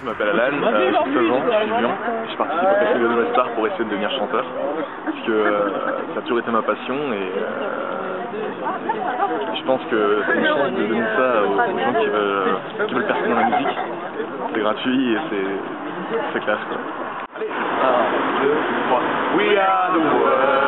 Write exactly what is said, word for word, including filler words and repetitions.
je m'appelle Alan, euh, j'ai seize ans, je suis Lyon. Je participe au Festival de Westar pour essayer de devenir chanteur. Parce que euh, ça a toujours été ma passion et euh, je pense que c'est une chance de donner ça aux, aux gens qui veulent, qui veulent percer dans la musique. C'est gratuit et c'est classe quoi. Allez, un, deux, trois. We are the world.